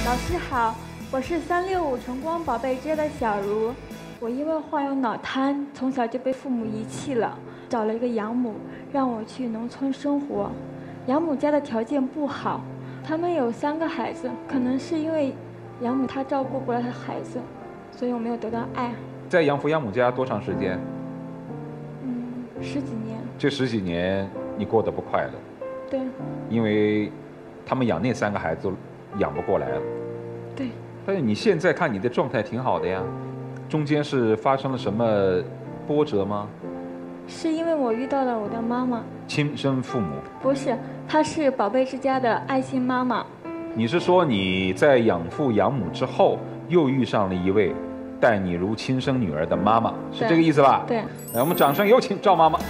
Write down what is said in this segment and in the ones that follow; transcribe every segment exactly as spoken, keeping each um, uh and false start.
老师好，我是三六五晨光宝贝街的小茹。我因为患有脑瘫，从小就被父母遗弃了，找了一个养母，让我去农村生活。养母家的条件不好，他们有三个孩子，可能是因为养母她照顾不了她孩子，所以我没有得到爱。 在养父养母家多长时间？ 嗯，十几年。 这十几年你过得不快乐？ 对。 因为他们养那三个孩子养不过来了。 对。 但是你现在看你的状态挺好的呀，中间是发生了什么波折吗？ 是因为我遇到了我的妈妈。 亲生父母？ 不是，她是宝贝之家的爱心妈妈。 你是说你在养父养母之后，又遇上了一位待你如亲生女儿的妈妈，是这个意思吧？ 对。 来，我们掌声有请赵妈妈。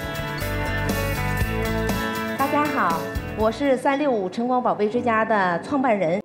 大家好，我是三六五晨光宝贝之家的创办人。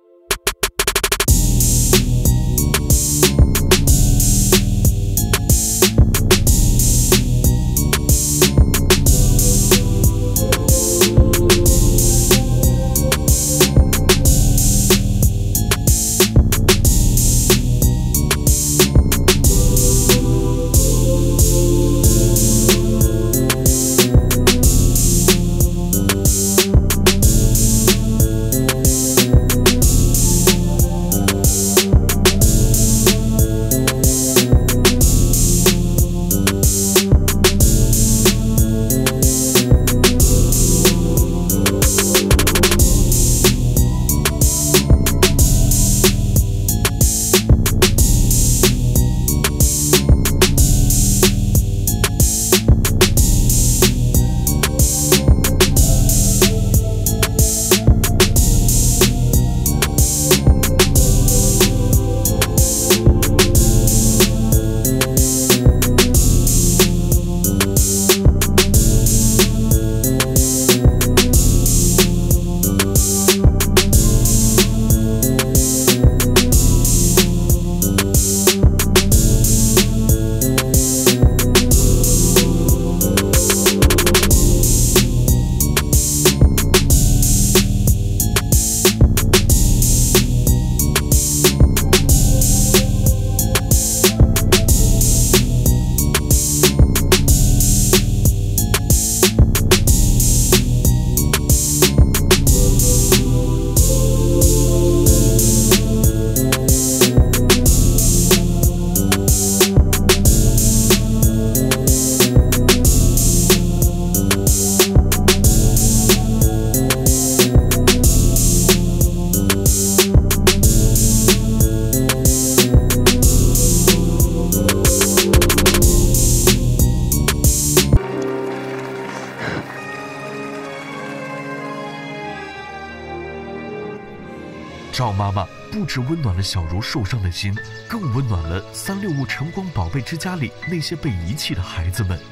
赵妈妈不只温暖了小茹受伤的心，更温暖了三六五晨光宝贝之家里那些被遗弃的孩子们。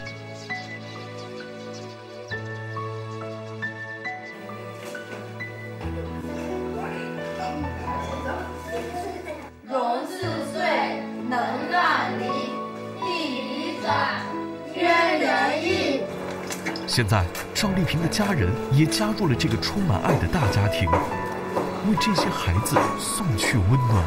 融四岁，能断离，地离转，渊人意。 现在，赵丽萍的家人也加入了这个充满爱的大家庭。为这些孩子送去温暖。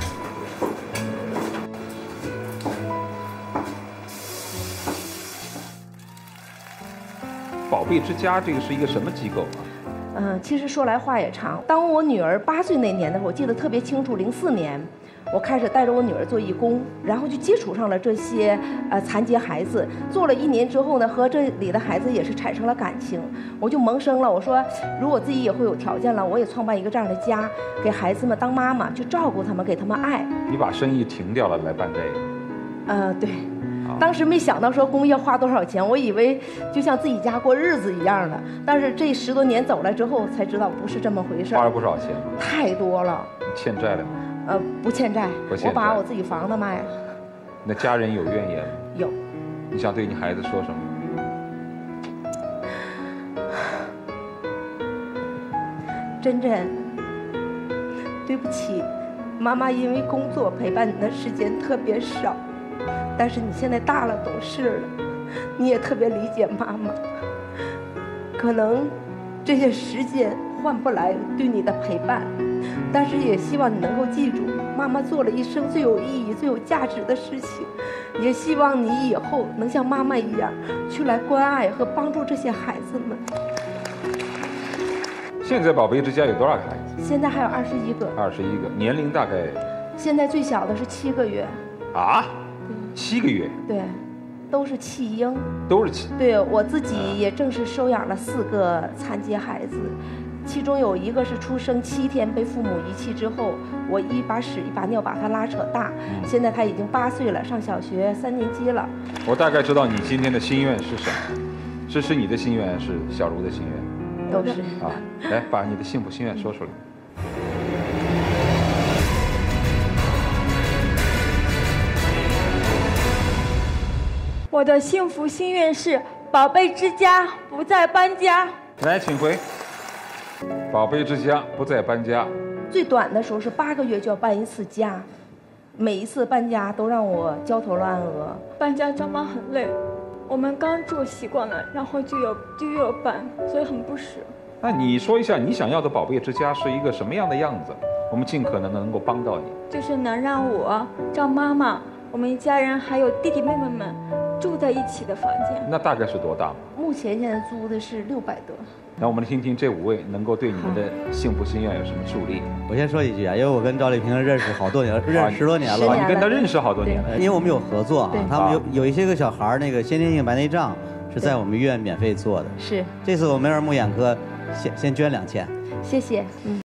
宝贝之家这个是一个什么机构啊？ 嗯、呃，其实说来话也长。当我女儿八岁那年的时候，我记得特别清楚，零四年，我开始带着我女儿做义工，然后就接触上了这些呃残疾孩子。做了一年之后呢，和这里的孩子也是产生了感情，我就萌生了，我说如果自己以后有条件了，我也创办一个这样的家，给孩子们当妈妈，去照顾他们，给他们爱。 你把生意停掉了来办这个？ 呃，对。当时没想到说公益要花多少钱，我以为就像自己家过日子一样的。但是这十多年走来之后，才知道不是这么回事。 花了不少钱？ 太多了。 欠债了吗？ 呃，不欠债。 不欠债。 我把我自己房子卖了。 那家人有怨言吗？ 有。 你想对你孩子说什么？ 珍珍，对不起，妈妈因为工作陪伴你的时间特别少。但是你现在大了，懂事了，你也特别理解妈妈。可能这些时间换不来对你的陪伴， 但是也希望你能够记住，妈妈做了一生最有意义、最有价值的事情，也希望你以后能像妈妈一样，去来关爱和帮助这些孩子们。 现在宝贝之家有多少个孩子？ 现在还有二十一个， 二十一个，年龄大概现在最小的是七个月， 啊，七个月， 对，都是弃婴。 都是七。 对，我自己也正式收养了四个残疾孩子，其中有一个是出生七天被父母遗弃之后，我一把屎一把尿把他拉扯大，现在他已经八岁了，上小学三年级了。 我大概知道你今天的心愿是什么，这是你的心愿，是小茹的心愿。 都是啊，来把你的幸福心愿说出来。 我的幸福心愿是宝贝之家不再搬家。 来，请回。宝贝之家不再搬家。 最短的时候是八个月就要搬一次家，每一次搬家都让我焦头烂额。 搬家张妈很累，我们刚住习惯了，然后就有就又有搬，所以很不舍。 那你说一下，你想要的宝贝之家是一个什么样的样子？我们尽可能能够帮到你。 就是能让我、张妈妈、我们一家人还有弟弟妹妹们住在一起的房间。 那大概是多大？ 目前现在租的是六百多。 那我们来听听这五位能够对你们的幸福心愿有什么助力？ 我先说一句啊，因为我跟赵丽萍认识好多年，认识十多年了。 啊，你跟她认识好多年。 因为我们有合作啊，他们有有一些个小孩儿那个先天性白内障是在我们医院免费做的。 是。 这次我们儿目眼科先先捐两千。 谢谢。嗯。